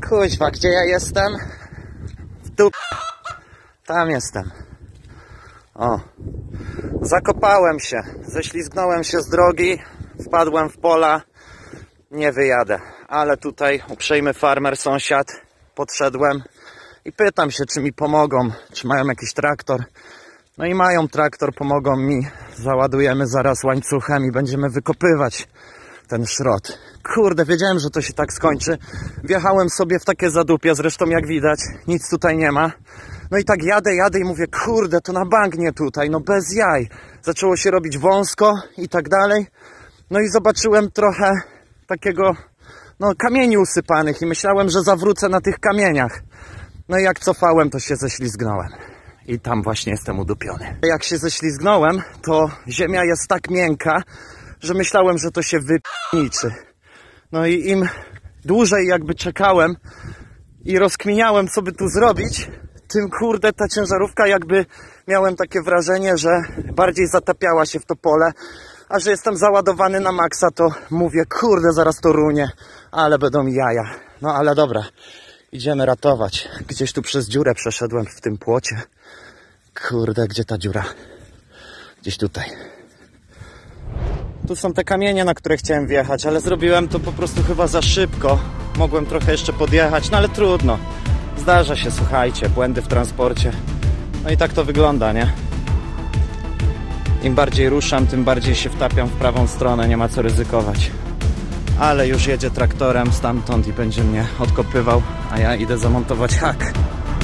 Kuźwa, gdzie ja jestem? Tu. Tam jestem. O. Zakopałem się. Ześlizgnąłem się z drogi. Wpadłem w pola. Nie wyjadę. Ale tutaj uprzejmy farmer, sąsiad. Podszedłem i pytam się, czy mi pomogą. Czy mają jakiś traktor. No i mają traktor, pomogą mi. Załadujemy zaraz łańcuchem i będziemy wykopywać ten szrot. Kurde, wiedziałem, że to się tak skończy. Wjechałem sobie w takie zadupie, zresztą jak widać, nic tutaj nie ma. No i tak jadę i mówię, kurde, to na bank nie tutaj, no bez jaj. Zaczęło się robić wąsko i tak dalej. No i zobaczyłem trochę takiego, no kamieni usypanych i myślałem, że zawrócę na tych kamieniach. No i jak cofałem, to się ześlizgnąłem. I tam właśnie jestem udupiony. Jak się ześlizgnąłem, to ziemia jest tak miękka, że myślałem, że to się wypniczy. No i im dłużej jakby czekałem i rozkminiałem, co by tu zrobić, tym kurde ta ciężarówka jakby miałem takie wrażenie, że bardziej zatapiała się w to pole, a że jestem załadowany na maksa, to mówię, kurde, zaraz to runie, ale będą jaja. No ale dobra, idziemy ratować. Gdzieś tu przez dziurę przeszedłem w tym płocie. Kurde, gdzie ta dziura? Gdzieś tutaj. Tu są te kamienie, na które chciałem wjechać, ale zrobiłem to po prostu chyba za szybko. Mogłem trochę jeszcze podjechać, no ale trudno. Zdarza się, słuchajcie, błędy w transporcie. No i tak to wygląda, nie? Im bardziej ruszam, tym bardziej się wtapiam w prawą stronę, nie ma co ryzykować. Ale już jedzie traktorem stamtąd i będzie mnie odkopywał, a ja idę zamontować hak.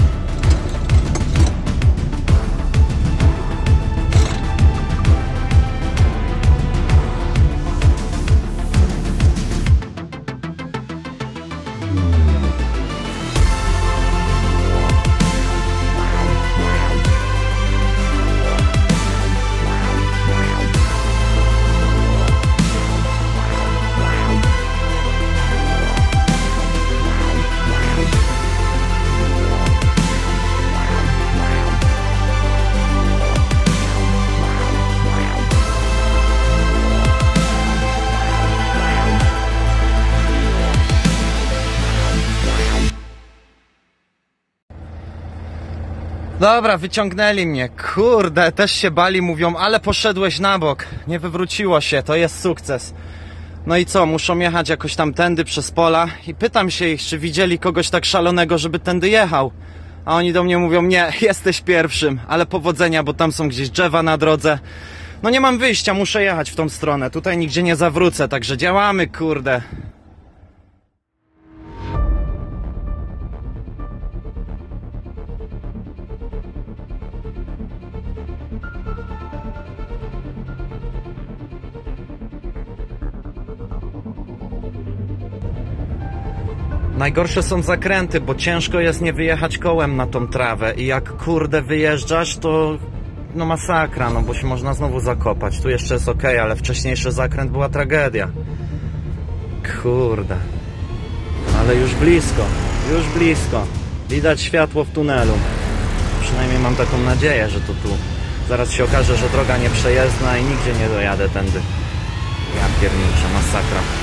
Dobra, wyciągnęli mnie. Kurde, też się bali, mówią, ale poszedłeś na bok. Nie wywróciło się, to jest sukces. No i co, muszą jechać jakoś tam tędy przez pola i pytam się ich, czy widzieli kogoś tak szalonego, żeby tędy jechał. A oni do mnie mówią, nie, jesteś pierwszym, ale powodzenia, bo tam są gdzieś drzewa na drodze. No nie mam wyjścia, muszę jechać w tą stronę. Tutaj nigdzie nie zawrócę, także działamy, kurde. Najgorsze są zakręty, bo ciężko jest nie wyjechać kołem na tą trawę i jak kurde wyjeżdżasz, to no masakra, no bo się można znowu zakopać. Tu jeszcze jest ok, ale wcześniejszy zakręt była tragedia. Kurde. Ale już blisko, już blisko. Widać światło w tunelu. Przynajmniej mam taką nadzieję, że to tu. Zaraz się okaże, że droga nieprzejezdna i nigdzie nie dojadę tędy. Ja pierniczę, masakra.